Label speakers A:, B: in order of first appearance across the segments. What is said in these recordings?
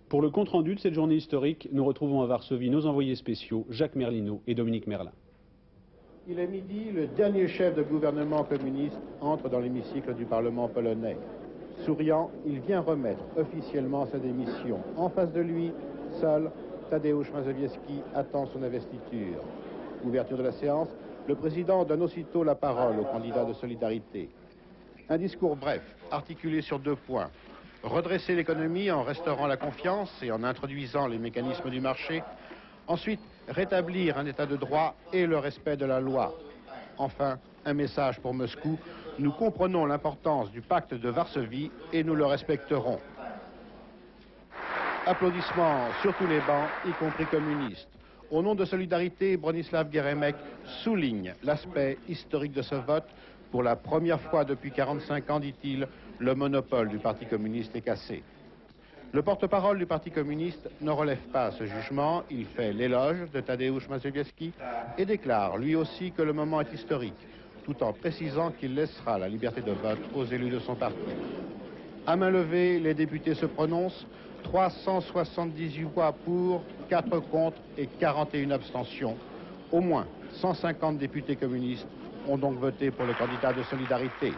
A: Pour le compte-rendu de cette journée historique, nous retrouvons à Varsovie nos envoyés spéciaux Jacques Merlino et Dominique Merlin.
B: Il est midi, le dernier chef de gouvernement communiste entre dans l'hémicycle du Parlement polonais. Souriant, il vient remettre officiellement sa démission. En face de lui, seul, Tadeusz Mazowiecki attend son investiture. Ouverture de la séance, le président donne aussitôt la parole au candidat de Solidarité. Un discours bref, articulé sur 2 points. Redresser l'économie en restaurant la confiance et en introduisant les mécanismes du marché. Ensuite, rétablir un état de droit et le respect de la loi. Enfin, un message pour Moscou. Nous comprenons l'importance du pacte de Varsovie et nous le respecterons. Applaudissements sur tous les bancs, y compris communistes. Au nom de Solidarité, Bronislaw Geremek souligne l'aspect historique de ce vote. Pour la première fois depuis 45 ans, dit-il, le monopole du Parti communiste est cassé. Le porte-parole du Parti communiste ne relève pas ce jugement. Il fait l'éloge de Tadeusz Mazowiecki et déclare lui aussi que le moment est historique, tout en précisant qu'il laissera la liberté de vote aux élus de son parti. À main levée, les députés se prononcent. 378 voix pour, 4 contre et 41 abstentions. Au moins 150 députés communistes ont donc voté pour le candidat de Solidarité.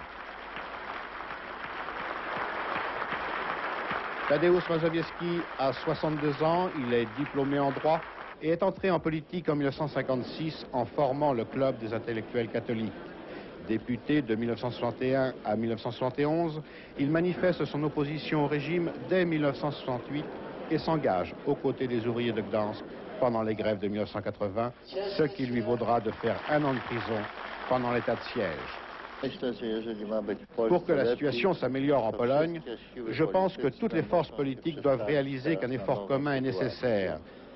B: Tadeusz Mazowiecki a 62 ans, il est diplômé en droit et est entré en politique en 1956 en formant le Club des intellectuels catholiques. Député de 1961 à 1971, il manifeste son opposition au régime dès 1968 et s'engage aux côtés des ouvriers de Gdansk pendant les grèves de 1980, ce qui lui vaudra de faire 1 an de prison pendant l'état de siège. Pour que la situation s'améliore en Pologne, je pense que toutes les forces politiques doivent réaliser qu'un effort commun est nécessaire.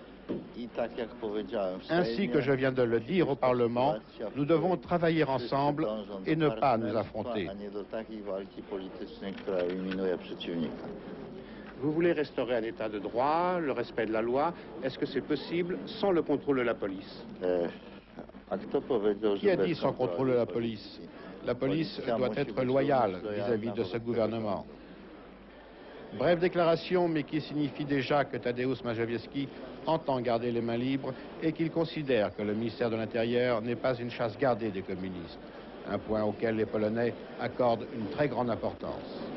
B: Ainsi que je viens de le dire au Parlement, nous devons travailler ensemble et ne pas nous affronter. Vous voulez restaurer un état de droit, le respect de la loi. Est-ce que c'est possible sans le contrôle de la police? Qui a dit sans contrôle de la police? La police doit être loyale vis-à-vis de ce gouvernement. Brève déclaration, mais qui signifie déjà que Tadeusz Mazowiecki entend garder les mains libres et qu'il considère que le ministère de l'Intérieur n'est pas une chasse gardée des communistes. Un point auquel les Polonais accordent une très grande importance.